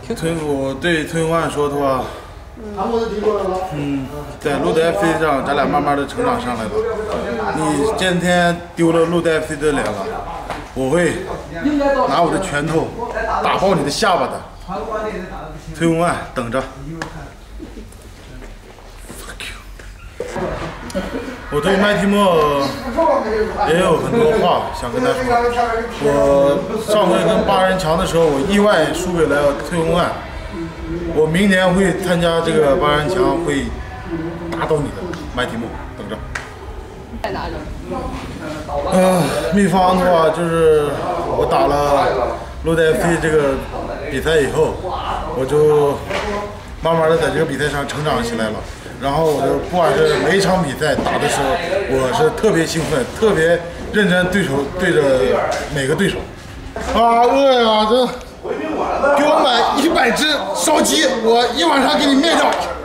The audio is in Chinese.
我对崔永万说的话，在路德 FC 上，咱俩慢慢的成长上来了。你今天丢了路德 FC 的脸了，我会拿我的拳头打爆你的下巴的。崔永万，等着。我对麦提莫也有很多话想跟他说。我上回跟8人强的时候，我意外输给了崔永万。我明年会参加这个8人强，会打倒你的麦提莫，等着。 在哪里？ 秘方的话就是我打了路德 FC 这个比赛以后，我就慢慢的在这个比赛上成长起来了。然后我就不管是每一场比赛打的时候，我是特别兴奋，特别认真对着每个对手。啊，饿呀！这给我买100只烧鸡，我一晚上给你灭掉。